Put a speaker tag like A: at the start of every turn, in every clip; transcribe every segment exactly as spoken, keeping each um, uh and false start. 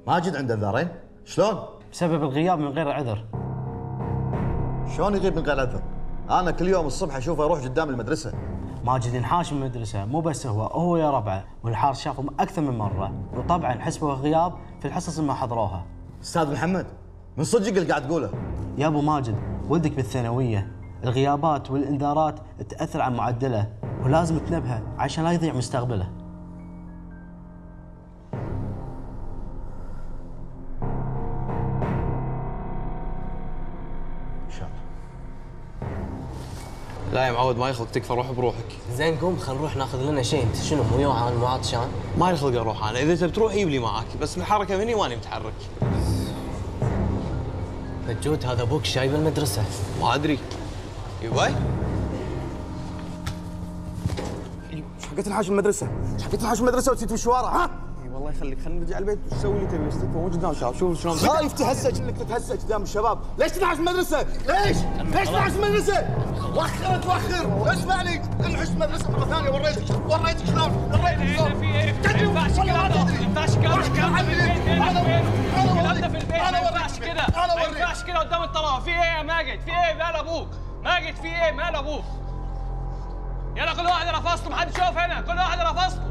A: ماجد عنده انذارين؟ شلون؟
B: بسبب الغياب من غير عذر.
A: شلون يغيب من غير عذر؟ انا كل يوم الصبح اشوفه يروح قدام المدرسه.
B: ماجد ينحاش من المدرسه، مو بس هو، هو يا ربعه، والحارس شافهم اكثر من مره، وطبعا حسبوا غياب في الحصص اللي ما حضروها.
A: استاذ محمد، من صدق اللي قاعد تقوله؟
B: يا ابو ماجد، ولدك بالثانويه، الغيابات والانذارات تاثر على معدله، ولازم تنبهه عشان لا يضيع مستقبله.
C: لا يا معود، ما يخلق تكفى، روح بروحك.
D: زين قوم خل نروح ناخذ لنا شيء. انت شنو مو يوعى مو عطشان؟
C: ما يخلق اروح انا، اذا تبي تروح جيب لي معاك، بس الحركه مني ماني متحرك.
D: مجود هذا ابوك شايب المدرسه.
C: ما ادري. يباي؟
A: ايش حقت الحاش المدرسه؟ ايش حقت الحاش المدرسه وتسيت في الشوارع ها؟
C: اي والله يخليك، خلينا نرجع البيت وش تسوي اللي تبي، استكفى مو قدام شباب، شوف شلون
A: خايف تهزج انك تتهزج قدام الشباب، ليش تنحاش المدرسه؟ ليش؟ ليش تنحاش المدرسه؟ وخر توخر، اسمعني، انحش المدرسه مره ثانيه، وريتك وريتك شلون، وريتك شلون.
E: في ايه؟ ما ينفعش كذا، ما ينفعش كذا، الكلام في البيت، ما ينفعش كذا، ما ينفعش كذا قدام الطلبه. في ايه يا ماجد؟ في ايه؟ مال ابوك؟ ماجد في ايه؟ مال ابوك؟ يلا كل واحد على فصله، ما حد يشوف هنا، كل واحد على فصله.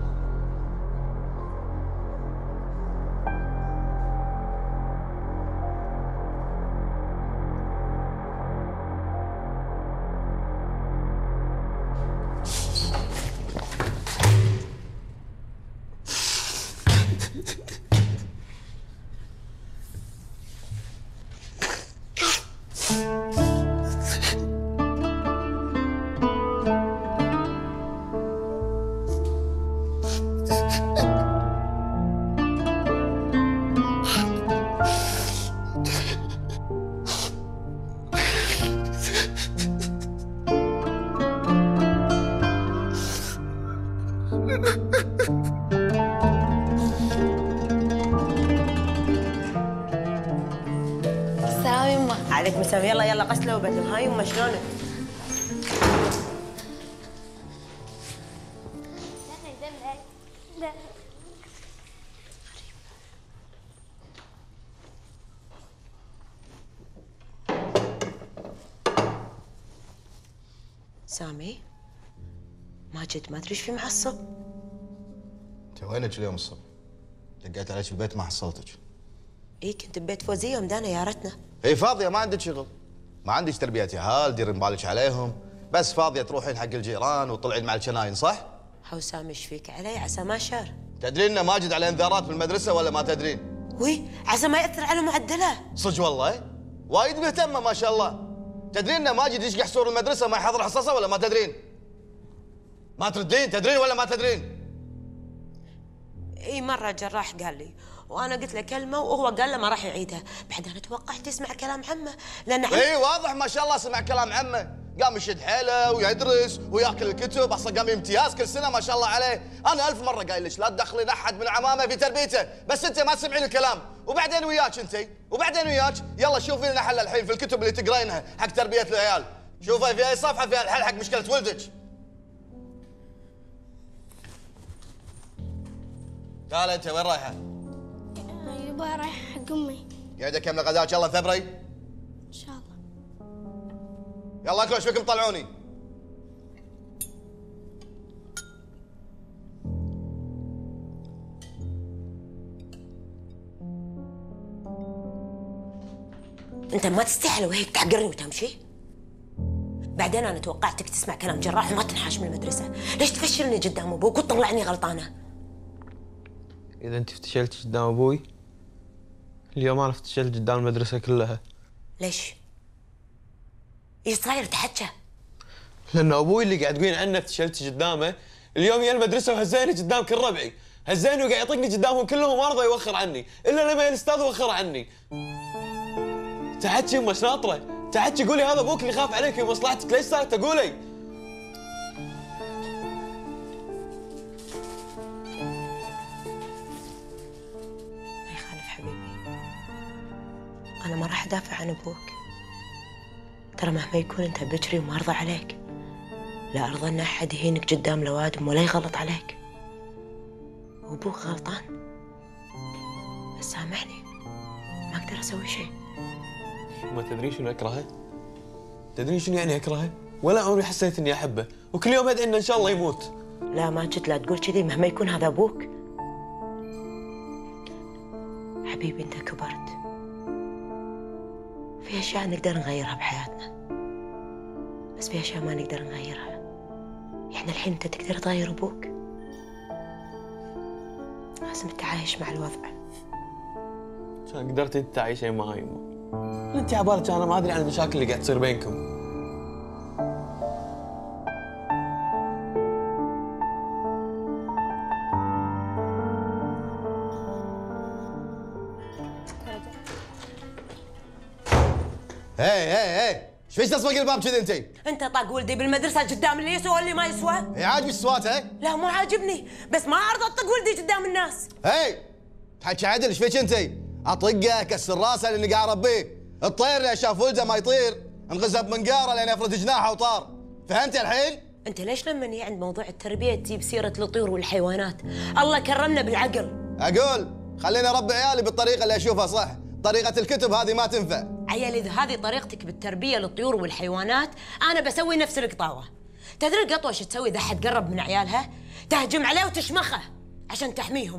F: السلام يما.
G: عليكم السلام. يلا يلا غسله وبدل. هاي يما شلونك؟ سامي، ماجد ما ادري ايش في معصب.
A: انت وينك اليوم الصبح؟ دقيت عليك البيت ما حصلتك.
G: اي كنت ببيت فوزيه ومدانه يارتنا.
A: اي فاضيه، ما عندك شغل، ما عندك تربيه عيال ديرين بالك عليهم، بس فاضيه تروحين حق الجيران وطلعين مع الشناين صح؟
G: هو سامي ايش فيك علي عسى ما شار.
A: تدرين ان ماجد على انذارات بالمدرسه ولا ما تدرين؟
G: وي عسى ما ياثر على معدله.
A: صدق والله؟ وايد مهتمه ما شاء الله. تدرين ان ماجد يشقح سور المدرسه ما يحضر حصصه ولا ما تدرين؟ ما تردين، تدرين ولا ما تدرين؟
G: اي مره الجراح قال لي وانا قلت له كلمه وهو قال له ما راح يعيدها، بعد انا توقعت يسمع كلام عمه لان عم...
A: اي واضح ما شاء الله سمع كلام عمه، قام يشد حيله ويدرس وياكل الكتب، اصلا قام امتياز كل سنه ما شاء الله عليه. انا الف مره قايل لك لا تدخلين احد من عمامه في تربيته، بس انت ما تسمعين الكلام، وبعدين وياك انت، وبعدين وياك، يلا شوفي لنا حل الحين في الكتب اللي تقرينها حق تربيه العيال، شوفي في اي صفحه فيها الحل حق مشكله ولدك. تعال انت وين رايحه؟
F: يبا رايح حق امي.
A: قاعده كم غداك يلا ثبري.
F: ان شاء الله.
A: يلا اكلوا ايش فيكم طلعوني.
G: انت ما تستحل وهيك تحقرني وتمشي؟ بعدين انا توقعتك تسمع كلام جراح وما تنحاش من المدرسه، ليش تفشلني قدام ابوك وتطلعني غلطانه؟
C: اذا انت افتشلت قدام ابوي، اليوم انا افتشلت قدام المدرسه كلها.
G: ليش؟ ايش صاير تحكى؟
C: لان ابوي اللي قاعد تقولين عنه افتشلت قدامه، اليوم يا المدرسه وهزيني قدام كل ربعي، هزيني وقاعد يطقني قدامهم كلهم وما رضى يوخر عني، الا لما الاستاذ وخر عني. تحكي يمه شناطره، تحكي قولي هذا ابوك اللي خاف عليك ومصلحتك، ليش ساكته قولي؟
G: ما يخالف حبيبي، انا ما راح ادافع عن ابوك، ترى مهما يكون انت بكري وما ارضى عليك، لا ارضى ان احد يهينك قدام الاوادم ولا يغلط عليك، وابوك غلطان، بس سامحني، ما أقدر أسوي شيء.
C: ما تدري شنو أكرهه؟ تدري شنو يعني أكرهه؟ ولا عمري حسيت إني أحبه، وكل يوم أدعي إنه إن شاء الله يموت.
G: لا ماجد، لا تقول كذي، مهما يكون هذا أبوك. حبيبي أنت كبرت، في أشياء نقدر نغيرها بحياتنا، بس في أشياء ما نقدر نغيرها. يعني الحين أنت تقدر تغير أبوك، لازم تتعايش مع الوضع.
C: شلون قدرتي تتعايشين معاي يما؟ أنت عبالك أنا ما أدري عن المشاكل اللي قاعد تصير بينكم.
A: هي هي هي ايش فيك تصفق الباب كذي انت؟
G: أنت طاق ولدي بالمدرسة قدام اللي يسوى واللي ما يسوى؟
A: هي عاجبك سواته؟
G: لا مو عاجبني، بس ما أرضى أطق ولدي قدام الناس.
A: هي تحكي عدل، ايش فيك انت؟ اطقه اكسر راسه لاني قاعد اربيه، الطير اللي شاف ولده ما يطير انغزب منقاره لين يفرد جناحه وطار، فهمت الحين؟
G: أنت ليش لما نيجي عند موضوع التربية تجيب سيرة الطيور والحيوانات؟ الله كرمنا بالعقل.
A: اقول خليني اربي عيالي بالطريقه اللي اشوفها صح، طريقه الكتب هذه ما تنفع.
G: عيال إذا هذه طريقتك بالتربية للطيور والحيوانات أنا بسوي نفس القطاوة. تدري القطوة شو تسوي إذا حد قرب من عيالها؟ تهجم عليه وتشمخه عشان تحميهم.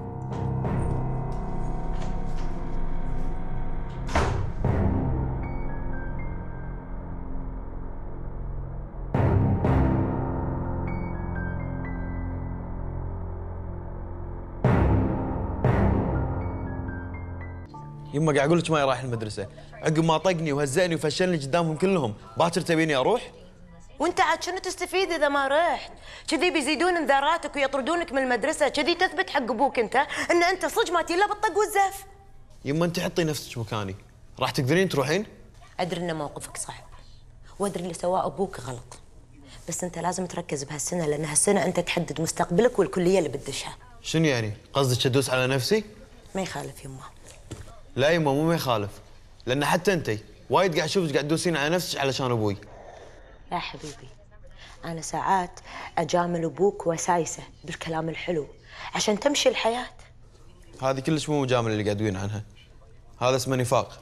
C: يما قاعد اقول لك ما رايح المدرسه، عقب ما طقني وهزأني وفشلني قدامهم كلهم، باكر تبيني اروح؟
G: وانت عاد شنو تستفيد اذا ما رحت؟ كذي بيزيدون انذاراتك ويطردونك من المدرسه، كذي تثبت حق ابوك انت ان انت صدق ما تيلا بالطق والزف.
C: يما انت حطي نفسك مكاني، راح تقدرين تروحين؟
G: ادري ان موقفك صعب، وادري اللي سواه ابوك غلط، بس انت لازم تركز بهالسنه، لان هالسنه انت تحدد مستقبلك والكليه اللي بتدشها.
C: شنو يعني؟ قصدك ادوس على نفسي؟
G: ما يخالف يما.
C: لا يما مو ما يخالف، لان حتى انت وايد قاعد اشوفك قاعد تدوسين على نفسك علشان ابوي.
G: لا حبيبي، انا ساعات اجامل ابوك وسايسه بالكلام الحلو عشان تمشي الحياه.
C: هذه كلش مو مجامله اللي قاعد تقولين عنها، هذا اسمه نفاق.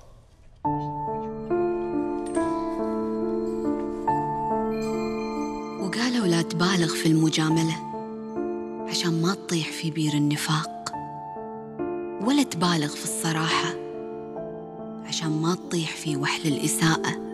H: وقالوا لا تبالغ في المجامله عشان ما تطيح في بير النفاق، ولا تبالغ في الصراحة عشان ما تطيح في وحل الإساءة.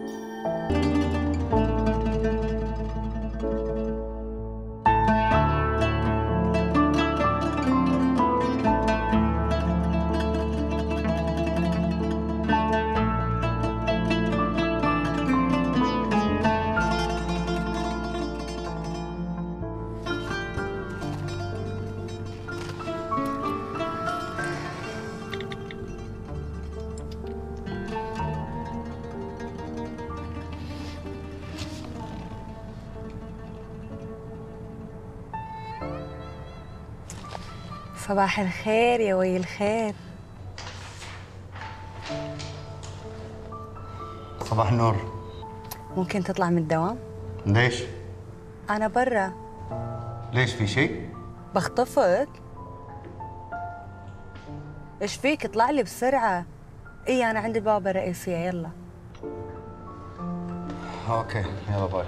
I: صباح الخير يا وي الخير.
J: صباح النور.
I: ممكن تطلع من الدوام؟
J: ليش؟
I: أنا برا.
J: ليش في شيء؟
I: بخطفك؟ إيش فيك؟ اطلع لي بسرعة. إي أنا عند البوابة الرئيسية، يلا.
J: أوكي يلا باي.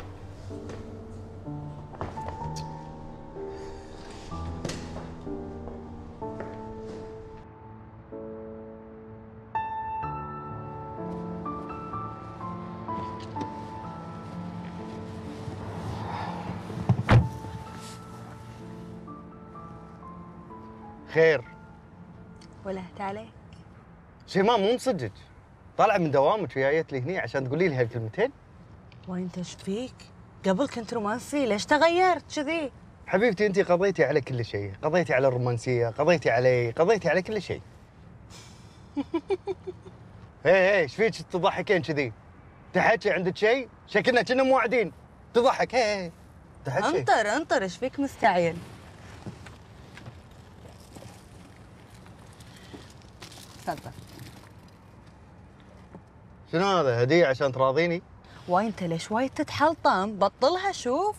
J: خير.
I: ولهت عليك.
J: شيماء مو مصدق، طالعه من دوامك وجايت لي هني عشان تقولي لي هالكلمتين؟
I: وانت ايش فيك؟ قبل كنت رومانسي، ليش تغيرت كذي؟
J: حبيبتي انت قضيتي على كل شيء، قضيتي على الرومانسيه، قضيتي علي، قضيتي على كل شيء. هي هي ايش فيك تضحكين كذي؟ تحكي عندك شيء؟ شكلنا كنا موعدين. تضحك هي هي. تحكي.
I: انطر انطر، ايش فيك مستعجل؟ تفضل.
J: شنو هذا؟ هديه عشان تراضيني؟
I: واي انت ليش وايد تتحلطم؟ بطلها شوف.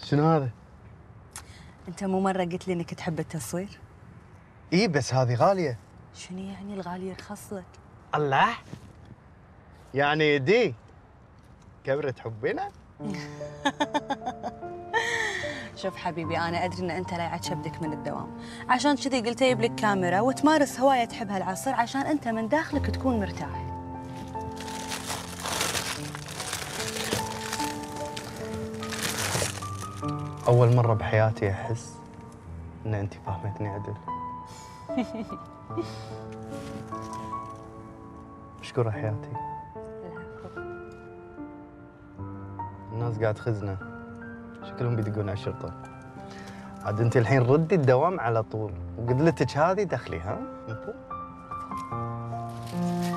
J: شنو هذا؟
I: انت مو مره قلت لي انك تحب التصوير؟
J: اي بس هذه غاليه.
I: شنو يعني الغالي يرخص لك؟
J: الله، يعني دي كبرت حبنا.
I: شوف حبيبي، انا ادري ان انت لايعة كبدك من الدوام، عشان كذي قلت اجيب لك كاميرا وتمارس هوايه تحب هالعصر عشان انت من داخلك تكون مرتاح.
J: اول مره بحياتي احس ان انت فاهمتني عدل. مشكورة حياتي. الناس قاعد تخزنا، شكلهم بيدقون على الشرطة. عاد انت الحين ردي الدوام على طول، وقدلتك هذه دخلي ها؟